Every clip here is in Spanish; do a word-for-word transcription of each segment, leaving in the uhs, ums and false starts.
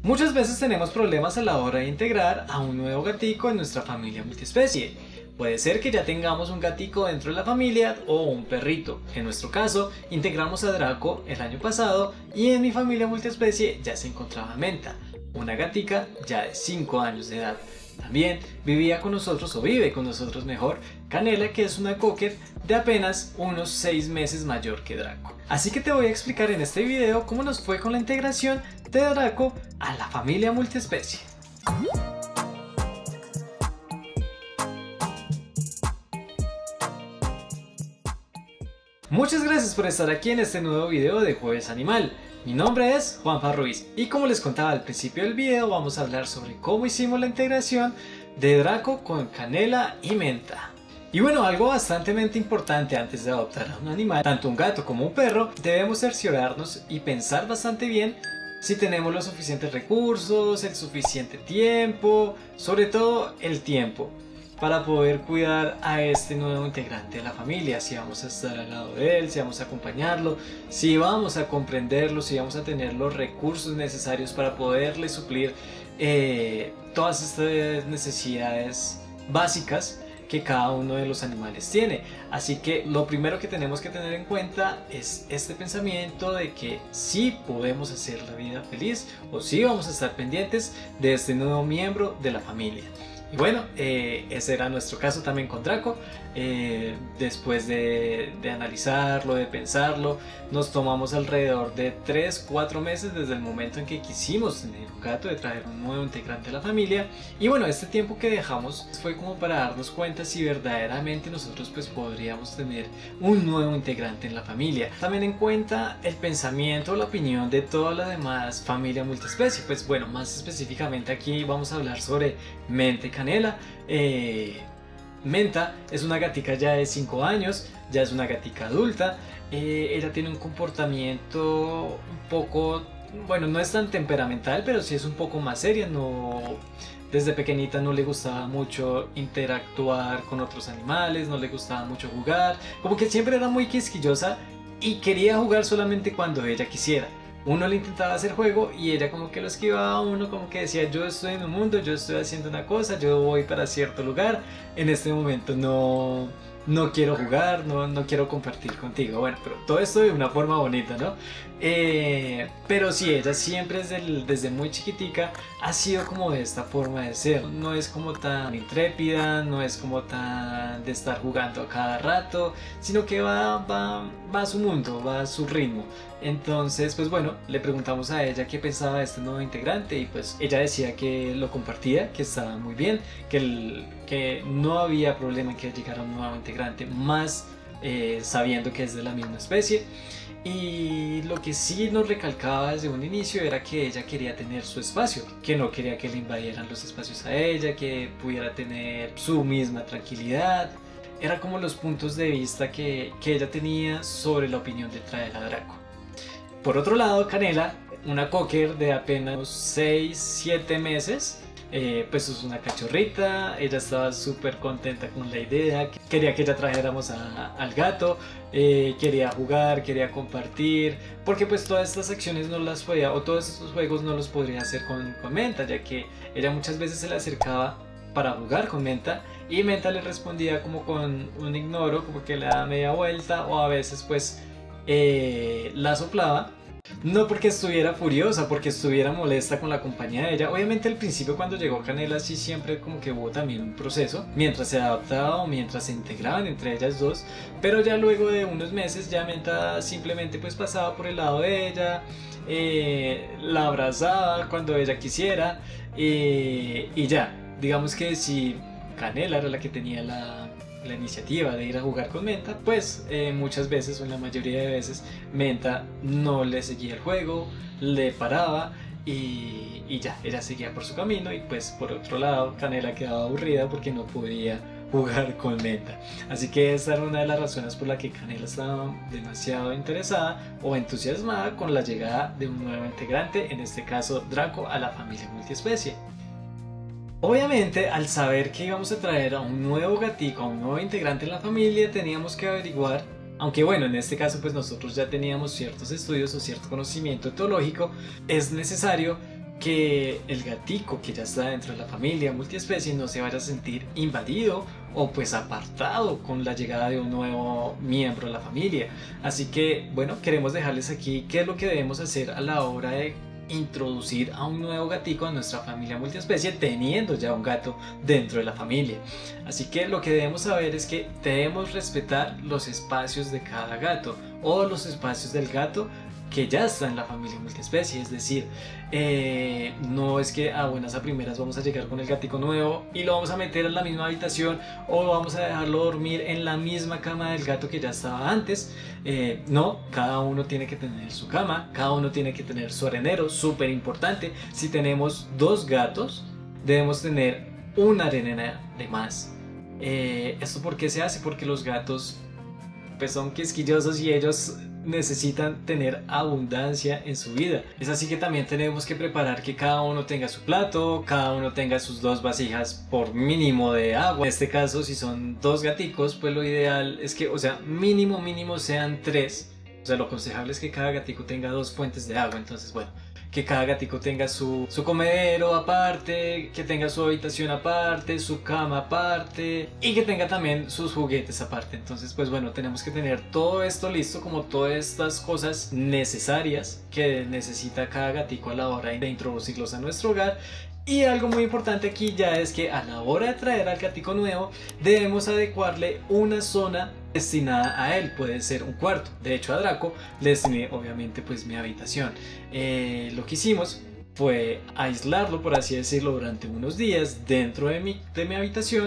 Muchas veces tenemos problemas a la hora de integrar a un nuevo gatico en nuestra familia multiespecie. Puede ser que ya tengamos un gatico dentro de la familia o un perrito. En nuestro caso, integramos a Draco el año pasado y en mi familia multiespecie ya se encontraba Menta, una gatica ya de cinco años de edad. También vivía con nosotros, o vive con nosotros mejor, Canela, que es una cocker de apenas unos seis meses mayor que Draco. Así que te voy a explicar en este video cómo nos fue con la integración de Draco a la familia multiespecie. Muchas gracias por estar aquí en este nuevo video de Jueves Animal. Mi nombre es Juanpa Ruiz y como les contaba al principio del video, vamos a hablar sobre cómo hicimos la integración de Draco con Canela y Menta. Y bueno, algo bastante importante antes de adoptar a un animal, tanto un gato como un perro, debemos cerciorarnos y pensar bastante bien si tenemos los suficientes recursos, el suficiente tiempo, sobre todo el tiempo, para poder cuidar a este nuevo integrante de la familia, si vamos a estar al lado de él, si vamos a acompañarlo, si vamos a comprenderlo, si vamos a tener los recursos necesarios para poderle suplir eh, todas estas necesidades básicas que cada uno de los animales tiene. Así que lo primero que tenemos que tener en cuenta es este pensamiento de que sí podemos hacer la vida feliz o sí vamos a estar pendientes de este nuevo miembro de la familia. Y bueno, eh, ese era nuestro caso también con Draco. Eh, después de, de analizarlo, de pensarlo, nos tomamos alrededor de tres cuatro meses desde el momento en que quisimos tener un gato, de traer un nuevo integrante a la familia. Y bueno, este tiempo que dejamos fue como para darnos cuenta si verdaderamente nosotros pues podríamos tener un nuevo integrante en la familia. También en cuenta el pensamiento o la opinión de toda la demás familia multiespecie. Pues bueno, más específicamente aquí vamos a hablar sobre Menta y Canela. Eh, Menta es una gatica ya de cinco años, ya es una gatica adulta. Eh, ella tiene un comportamiento un poco, bueno, no es tan temperamental, pero sí es un poco más seria. No, desde pequeñita no le gustaba mucho interactuar con otros animales, no le gustaba mucho jugar, como que siempre era muy quisquillosa y quería jugar solamente cuando ella quisiera. Uno le intentaba hacer juego y ella como que lo esquivaba a uno, como que decía: yo estoy en un mundo, yo estoy haciendo una cosa, yo voy para cierto lugar, en este momento no, no quiero jugar, no, no quiero compartir contigo. Bueno, pero todo esto de una forma bonita, ¿no? Eh, pero sí, ella siempre desde, el, desde muy chiquitica ha sido como de esta forma de ser. No es como tan intrépida, no es como tan de estar jugando a cada rato, sino que va, va, va a su mundo, va a su ritmo. Entonces, pues bueno, le preguntamos a ella qué pensaba de este nuevo integrante y pues ella decía que lo compartía, que estaba muy bien, que, el, que no había problema en que llegara un nuevo integrante, más eh, sabiendo que es de la misma especie. Y lo que sí nos recalcaba desde un inicio era que ella quería tener su espacio, que no quería que le invadieran los espacios a ella, que pudiera tener su misma tranquilidad. Era como los puntos de vista que, que ella tenía sobre la opinión de traer a Draco. Por otro lado, Canela, una cocker de apenas seis siete meses, eh, pues es una cachorrita. Ella estaba súper contenta con la idea, quería que ya trajéramos a, al gato, eh, quería jugar, quería compartir, porque pues todas estas acciones no las podía, o todos estos juegos no los podría hacer con, con Menta, ya que ella muchas veces se le acercaba para jugar con Menta y Menta le respondía como con un ignoro, como que le daba media vuelta, o a veces pues eh, la soplaba. No porque estuviera furiosa, porque estuviera molesta con la compañía de ella. Obviamente al principio, cuando llegó Canela, sí siempre como que hubo también un proceso mientras se adaptaba o mientras se integraban entre ellas dos. Pero ya luego de unos meses ya Menta simplemente pues pasaba por el lado de ella, eh, la abrazaba cuando ella quisiera, eh, y ya, digamos que si Canela era la que tenía la... la iniciativa de ir a jugar con Menta, pues eh, muchas veces o en la mayoría de veces Menta no le seguía el juego, le paraba y, y ya, ella seguía por su camino. Y pues por otro lado Canela quedaba aburrida porque no podía jugar con Menta. Así que esa era una de las razones por la que Canela estaba demasiado interesada o entusiasmada con la llegada de un nuevo integrante, en este caso Draco, a la familia multiespecie. Obviamente, al saber que íbamos a traer a un nuevo gatico, a un nuevo integrante en la familia, teníamos que averiguar, aunque bueno, en este caso pues nosotros ya teníamos ciertos estudios o cierto conocimiento etológico, es necesario que el gatico que ya está dentro de la familia multiespecie no se vaya a sentir invadido o pues apartado con la llegada de un nuevo miembro de la familia. Así que bueno, queremos dejarles aquí qué es lo que debemos hacer a la hora de introducir a un nuevo gatico a nuestra familia multiespecie teniendo ya un gato dentro de la familia. Así que lo que debemos saber es que debemos respetar los espacios de cada gato o los espacios del gato que ya está en la familia multiespecie. Es decir, eh, no es que a buenas a primeras vamos a llegar con el gatico nuevo y lo vamos a meter en la misma habitación o vamos a dejarlo dormir en la misma cama del gato que ya estaba antes. Eh, no, cada uno tiene que tener su cama, cada uno tiene que tener su arenero, súper importante. Si tenemos dos gatos, debemos tener una arenera de más. Eh, ¿Esto por qué se hace? Porque los gatos pues son quisquillosos y ellos necesitan tener abundancia en su vida. Es así que también tenemos que preparar que cada uno tenga su plato, cada uno tenga sus dos vasijas por mínimo de agua. En este caso, si son dos gaticos, pues lo ideal es que, o sea, mínimo mínimo sean tres. O sea, lo aconsejable es que cada gatico tenga dos fuentes de agua. Entonces, bueno, que cada gatico tenga su, su comedero aparte, que tenga su habitación aparte, su cama aparte y que tenga también sus juguetes aparte. Entonces pues bueno, tenemos que tener todo esto listo, como todas estas cosas necesarias que necesita cada gatico a la hora de introducirlos a nuestro hogar. Y algo muy importante aquí ya es que a la hora de traer al gatico nuevo debemos adecuarle una zona destinada a él. Puede ser un cuarto. De hecho, a Draco le destiné obviamente pues mi habitación. Eh, lo que hicimos fue aislarlo, por así decirlo, durante unos días dentro de mi, de mi habitación.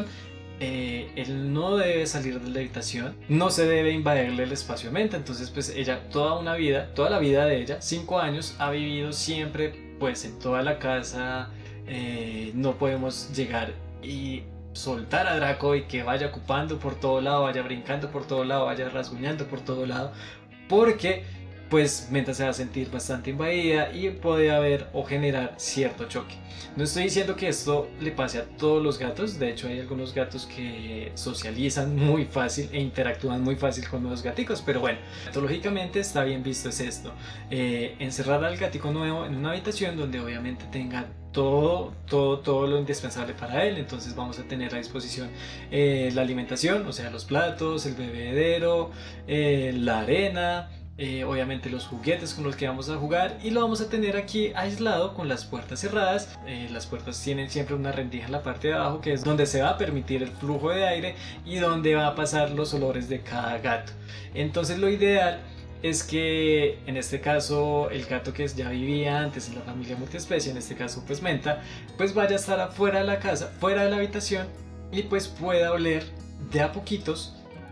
Eh, él no debe salir de la habitación, no se debe invadirle el espacio de mente. Entonces pues ella toda una vida, toda la vida de ella, cinco años, ha vivido siempre pues en toda la casa. Eh, no podemos llegar y soltar a Draco y que vaya ocupando por todo lado, vaya brincando por todo lado, vaya rasguñando por todo lado, porque pues Menta se va a sentir bastante invadida y puede haber o generar cierto choque. No estoy diciendo que esto le pase a todos los gatos, de hecho hay algunos gatos que socializan muy fácil e interactúan muy fácil con los gaticos, pero bueno, lógicamente está bien visto es esto, eh, encerrar al gatico nuevo en una habitación donde obviamente tenga todo, todo, todo lo indispensable para él. Entonces vamos a tener a disposición eh, la alimentación, o sea los platos, el bebedero, eh, la arena, Eh, obviamente los juguetes con los que vamos a jugar, y lo vamos a tener aquí aislado con las puertas cerradas. Eh, las puertas tienen siempre una rendija en la parte de abajo que es donde se va a permitir el flujo de aire y donde va a pasar los olores de cada gato. Entonces lo ideal es que en este caso el gato que ya vivía antes en la familia multiespecie, en este caso pues Menta, pues vaya a estar afuera de la casa, fuera de la habitación, y pues pueda oler de a poquitos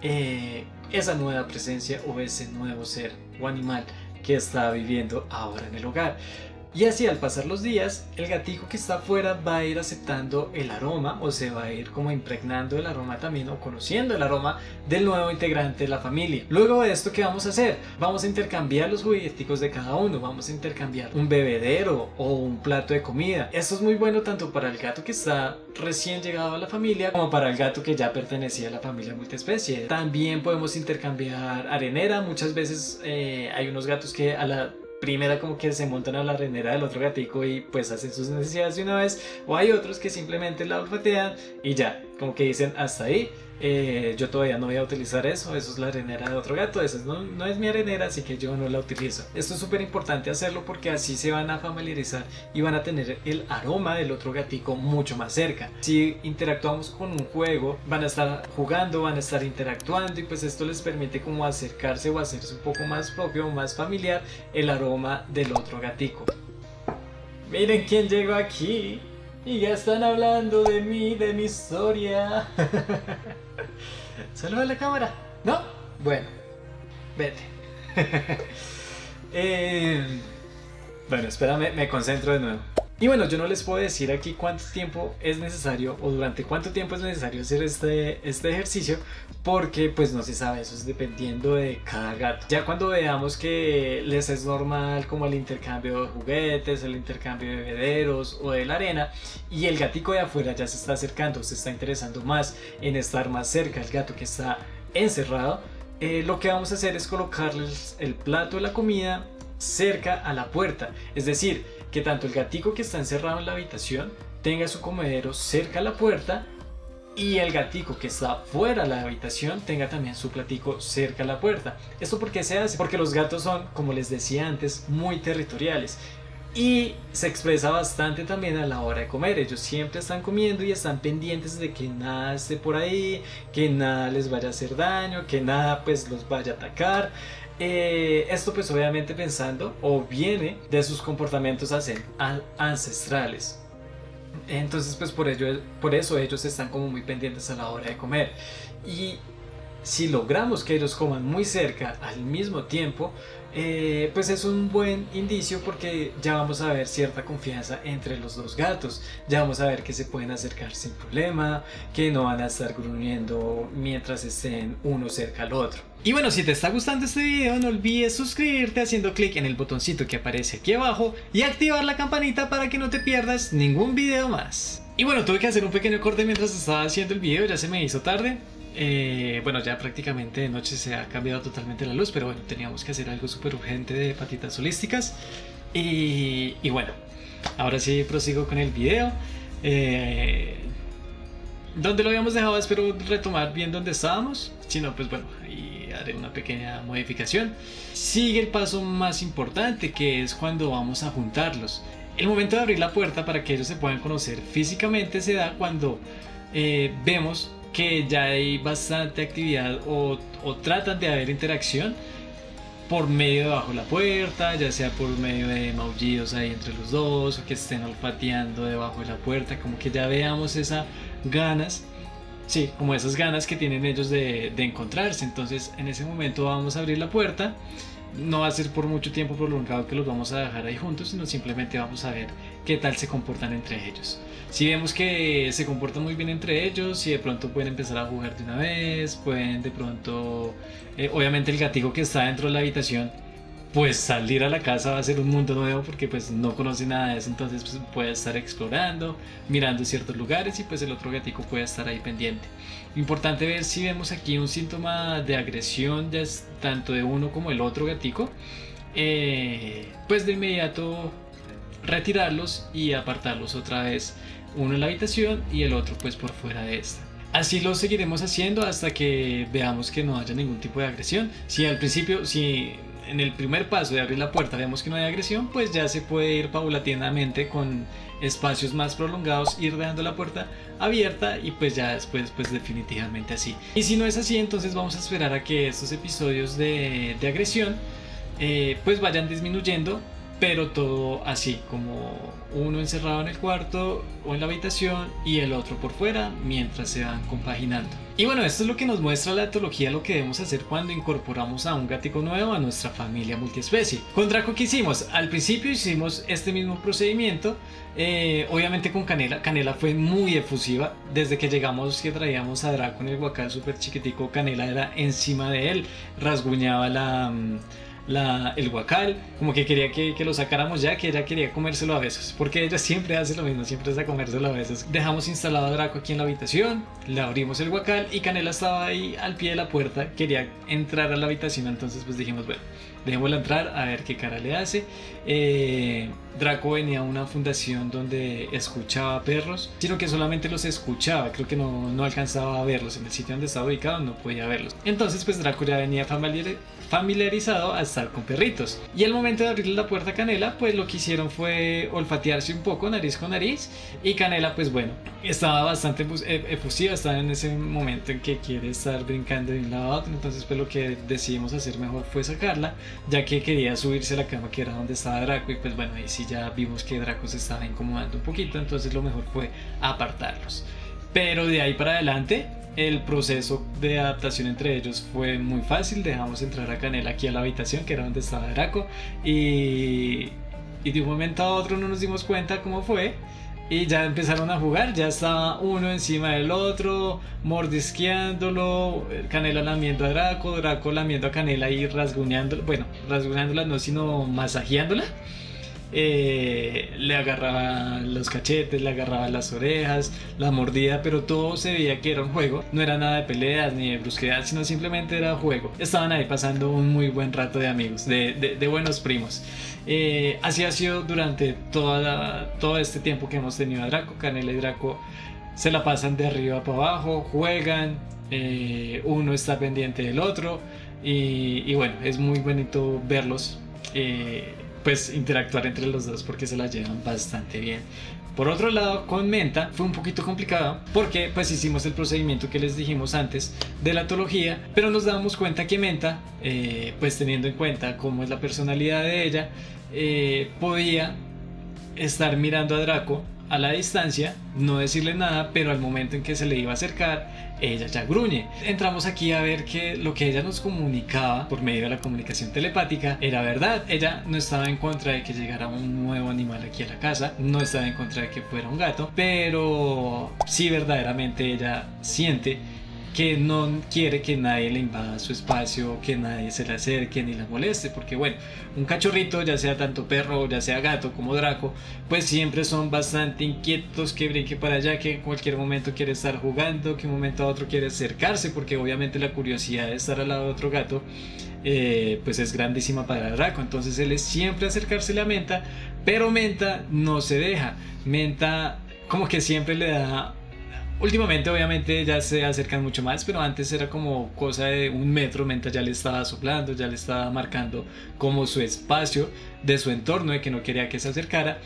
eh, esa nueva presencia o ese nuevo ser o animal que está viviendo ahora en el hogar. Y así al pasar los días, el gatico que está afuera va a ir aceptando el aroma, o se va a ir como impregnando el aroma también, o conociendo el aroma del nuevo integrante de la familia. Luego de esto, ¿qué vamos a hacer? Vamos a intercambiar los jugueticos de cada uno, vamos a intercambiar un bebedero o un plato de comida. Esto es muy bueno tanto para el gato que está recién llegado a la familia como para el gato que ya pertenecía a la familia multiespecie. También podemos intercambiar arenera. Muchas veces eh, hay unos gatos que a la primera como que se montan a la arenera del otro gatico y pues hacen sus necesidades de una vez, o hay otros que simplemente la olfatean y ya, como que dicen hasta ahí. Eh, yo todavía no voy a utilizar eso, eso es la arenera de otro gato, esa no, no es mi arenera, así que yo no la utilizo. Esto es súper importante hacerlo porque así se van a familiarizar y van a tener el aroma del otro gatico mucho más cerca. Si interactuamos con un juego, van a estar jugando, van a estar interactuando, y pues esto les permite como acercarse o hacerse un poco más propio o más familiar el aroma del otro gatico. Miren quién llegó aquí. Y ya están hablando de mí, de mi historia. Saluda a la cámara. ¿No? Bueno, vete. eh, bueno, espérame, me concentro de nuevo. Y bueno, yo no les puedo decir aquí cuánto tiempo es necesario o durante cuánto tiempo es necesario hacer este, este ejercicio, porque pues no se sabe, eso es dependiendo de cada gato. Ya cuando veamos que les es normal como el intercambio de juguetes, el intercambio de bebederos o de la arena, y el gatico de afuera ya se está acercando, se está interesando más en estar más cerca del gato que está encerrado, eh, lo que vamos a hacer es colocarles el plato de la comida cerca a la puerta. Es decir, que tanto el gatico que está encerrado en la habitación tenga su comedero cerca a la puerta y el gatico que está fuera de la habitación tenga también su platico cerca a la puerta. ¿Esto por qué se hace? Porque los gatos son, como les decía antes, muy territoriales y se expresa bastante también a la hora de comer. Ellos siempre están comiendo y están pendientes de que nada esté por ahí, que nada les vaya a hacer daño, que nada pues los vaya a atacar. Eh, esto pues obviamente pensando o viene de sus comportamientos ancestrales. Entonces pues por ello, por eso ellos están como muy pendientes a la hora de comer. Y si logramos que ellos coman muy cerca al mismo tiempo, eh, pues es un buen indicio, porque ya vamos a ver cierta confianza entre los dos gatos. Ya vamos a ver que se pueden acercar sin problema, que no van a estar gruñendo mientras estén uno cerca al otro. Y bueno, si te está gustando este video, no olvides suscribirte haciendo clic en el botoncito que aparece aquí abajo y activar la campanita para que no te pierdas ningún video más. Y bueno, tuve que hacer un pequeño corte mientras estaba haciendo el video, ya se me hizo tarde. Eh, bueno, ya prácticamente de noche se ha cambiado totalmente la luz, pero bueno, teníamos que hacer algo súper urgente de patitas holísticas. Y, y bueno, ahora sí prosigo con el video. Eh, donde lo habíamos dejado, espero retomar bien donde estábamos. Si no, pues bueno, ahí haré una pequeña modificación. Sigue el paso más importante, que es cuando vamos a juntarlos. El momento de abrir la puerta para que ellos se puedan conocer físicamente se da cuando eh, vemos que ya hay bastante actividad o, o tratan de haber interacción por medio de bajo la puerta, ya sea por medio de maullidos ahí entre los dos, o que estén olfateando debajo de la puerta, como que ya veamos esas ganas, sí, como esas ganas que tienen ellos de, de encontrarse. Entonces en ese momento vamos a abrir la puerta. No va a ser por mucho tiempo prolongado que los vamos a dejar ahí juntos, sino simplemente vamos a ver qué tal se comportan entre ellos. Si vemos que se comportan muy bien entre ellos, si de pronto pueden empezar a jugar de una vez, pueden de pronto, eh, obviamente el gatico que está dentro de la habitación, pues salir a la casa va a ser un mundo nuevo, porque pues no conoce nada de eso. Entonces pues, puede estar explorando, mirando ciertos lugares, y pues el otro gatico puede estar ahí pendiente. Importante ver si vemos aquí un síntoma de agresión, ya es tanto de uno como el otro gatico, eh, pues de inmediato retirarlos y apartarlos otra vez, uno en la habitación y el otro pues por fuera de esta. Así lo seguiremos haciendo hasta que veamos que no haya ningún tipo de agresión. Si al principio, si en el primer paso de abrir la puerta vemos que no hay agresión, pues ya se puede ir paulatinamente con espacios más prolongados, ir dejando la puerta abierta, y pues ya después pues definitivamente así. Y si no es así, entonces vamos a esperar a que estos episodios de, de agresión eh, pues vayan disminuyendo, pero todo así, como uno encerrado en el cuarto o en la habitación y el otro por fuera, mientras se van compaginando. Y bueno, esto es lo que nos muestra la etología, lo que debemos hacer cuando incorporamos a un gatico nuevo a nuestra familia multiespecie. Con Draco, ¿qué hicimos? Al principio hicimos este mismo procedimiento, eh, obviamente con Canela. Canela fue muy efusiva. Desde que llegamos, que traíamos a Draco en el guacal súper chiquitico, Canela era encima de él, rasguñaba la... La, el guacal, como que quería que, que lo sacáramos ya, que ella quería comérselo a besos, porque ella siempre hace lo mismo, siempre es a comérselo a besos. Dejamos instalado a Draco aquí en la habitación, le abrimos el guacal y Canela estaba ahí al pie de la puerta, quería entrar a la habitación. Entonces pues dijimos, bueno, dejémosla entrar a ver qué cara le hace. eh, Draco venía a una fundación donde escuchaba perros, sino que solamente los escuchaba, creo que no, no alcanzaba a verlos. En el sitio donde estaba ubicado no podía verlos. Entonces pues Draco ya venía familiar, familiarizado a estar con perritos, y al momento de abrirle la puerta a Canela, pues lo que hicieron fue olfatearse un poco, nariz con nariz. Y Canela pues bueno, estaba bastante efusiva, estaba en ese momento en que quiere estar brincando de un lado a otro. Entonces pues lo que decidimos hacer mejor fue sacarla, ya que quería subirse a la cama, que era donde estaba Draco. Y pues bueno, ahí sí ya vimos que Draco se estaba incomodando un poquito, entonces lo mejor fue apartarlos. Pero de ahí para adelante el proceso de adaptación entre ellos fue muy fácil. Dejamos entrar a Canela aquí a la habitación, que era donde estaba Draco, y, y de un momento a otro no nos dimos cuenta cómo fue, y ya empezaron a jugar. Ya estaba uno encima del otro, mordisqueándolo, Canela lamiendo a Draco, Draco lamiendo a Canela y rasguñándola, bueno, rasguñándola no, sino masajeándola. Eh, le agarraba los cachetes, le agarraba las orejas, la mordida, pero todo se veía que era un juego. No era nada de peleas ni de brusquedad, sino simplemente era juego. Estaban ahí pasando un muy buen rato de amigos, de, de, de buenos primos. Eh, así ha sido durante toda la, todo este tiempo que hemos tenido a Draco. Canela y Draco se la pasan de arriba para abajo, juegan, eh, uno está pendiente del otro y, y bueno, es muy bonito verlos eh, pues interactuar entre los dos porque se la llevan bastante bien. Por otro lado, con Menta fue un poquito complicado porque pues hicimos el procedimiento que les dijimos antes de la etología, pero nos dábamos cuenta que Menta, eh, pues teniendo en cuenta cómo es la personalidad de ella, eh, podía estar mirando a Draco a la distancia, no decirle nada, pero al momento en que se le iba a acercar, ella ya gruñe. Entramos aquí a ver que lo que ella nos comunicaba por medio de la comunicación telepática era verdad. Ella no estaba en contra de que llegara un nuevo animal aquí a la casa, no estaba en contra de que fuera un gato, pero sí verdaderamente ella siente que no quiere que nadie le invada su espacio, que nadie se le acerque ni la moleste, porque bueno, un cachorrito, ya sea tanto perro, ya sea gato como Draco, pues siempre son bastante inquietos, que brinque para allá, que en cualquier momento quiere estar jugando, que un momento a otro quiere acercarse, porque obviamente la curiosidad de estar al lado de otro gato eh, pues es grandísima para Draco. Entonces él es siempre acercársele a Menta, pero Menta no se deja. Menta como que siempre le da... Últimamente obviamente ya se acercan mucho más, pero antes era como cosa de un metro. Menta ya le estaba soplando, ya le estaba marcando como su espacio de su entorno, de que no quería que se acercara.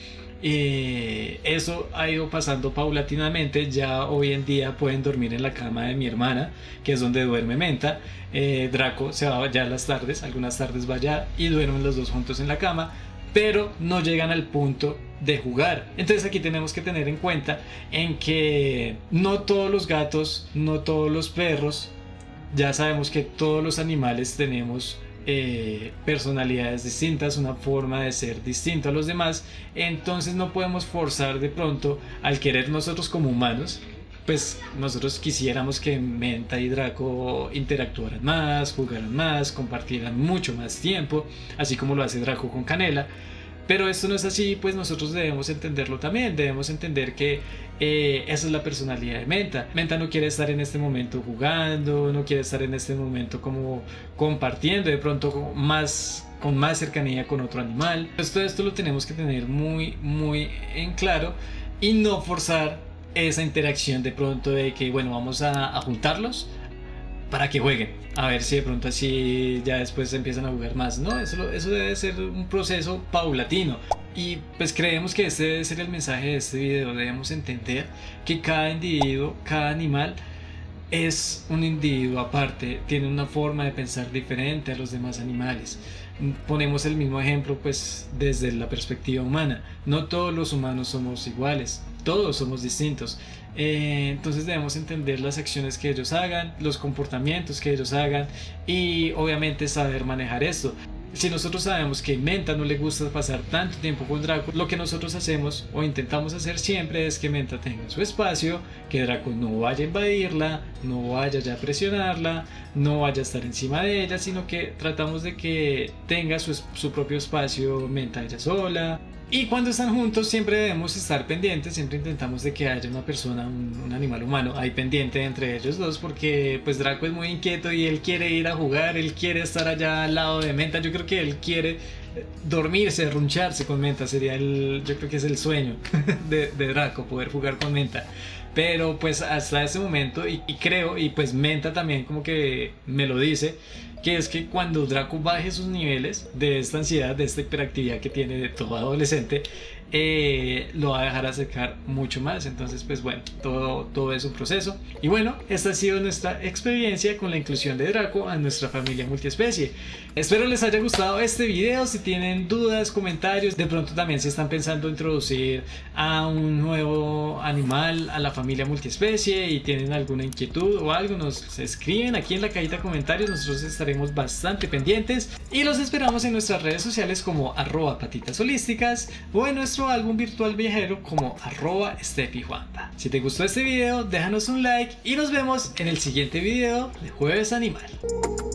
Y eso ha ido pasando paulatinamente. Ya hoy en día pueden dormir en la cama de mi hermana, que es donde duerme Menta. eh, Draco se va ya a las tardes, algunas tardes va allá y duermen los dos juntos en la cama, pero no llegan al punto de jugar. Entonces aquí tenemos que tener en cuenta en que no todos los gatos, no todos los perros, ya sabemos que todos los animales tenemos eh, personalidades distintas, una forma de ser distinta a los demás. Entonces no podemos forzar de pronto al querer nosotros como humanos. Pues nosotros quisiéramos que Menta y Draco interactuaran más, jugaran más, compartieran mucho más tiempo, así como lo hace Draco con Canela. Pero esto no es así, pues nosotros debemos entenderlo también. Debemos entender que eh, esa es la personalidad de Menta. Menta no quiere estar en este momento jugando, no quiere estar en este momento como compartiendo de pronto más, con más cercanía con otro animal. Pues todo esto lo tenemos que tener muy, muy en claro y no forzar esa interacción de pronto de que bueno, vamos a, a juntarlos para que jueguen, a ver si de pronto así ya después empiezan a jugar más. No, eso, eso debe ser un proceso paulatino. Y pues creemos que este debe ser el mensaje de este video. Debemos entender que cada individuo, cada animal es un individuo aparte, tiene una forma de pensar diferente a los demás animales. Ponemos el mismo ejemplo pues desde la perspectiva humana. No todos los humanos somos iguales, todos somos distintos. Eh, entonces debemos entender las acciones que ellos hagan, los comportamientos que ellos hagan y obviamente saber manejar esto. Si nosotros sabemos que a Menta no le gusta pasar tanto tiempo con Draco, lo que nosotros hacemos o intentamos hacer siempre es que Menta tenga su espacio, que Draco no vaya a invadirla, no vaya ya a presionarla, no vaya a estar encima de ella, sino que tratamos de que tenga su, su propio espacio Menta ella sola. Y cuando están juntos siempre debemos estar pendientes, siempre intentamos de que haya una persona, un, un animal humano ahí pendiente entre ellos dos, porque pues Draco es muy inquieto y él quiere ir a jugar, él quiere estar allá al lado de Menta. Yo creo que él quiere dormirse, runcharse con Menta, sería el, yo creo que es el sueño de, de Draco, poder jugar con Menta. Pero pues hasta ese momento, y, y creo, y pues Menta también como que me lo dice, que es que cuando Draco baje sus niveles de esta ansiedad, de esta hiperactividad que tiene de todo adolescente, eh, lo va a dejar acercar mucho más. Entonces pues bueno, todo, todo es un proceso. Y bueno, esta ha sido nuestra experiencia con la inclusión de Draco a nuestra familia multiespecie. Espero les haya gustado este video. Si tienen dudas, comentarios, de pronto también si están pensando introducir a un nuevo animal a la familia multiespecie y tienen alguna inquietud o algo, nos escriben aquí en la cajita de comentarios. Nosotros estaremos bastante pendientes y los esperamos en nuestras redes sociales como arroba patitas holísticas o en nuestro álbum virtual viajero como arroba estefijuanpa. Si te gustó este video, déjanos un like y nos vemos en el siguiente video de Jueves Animal.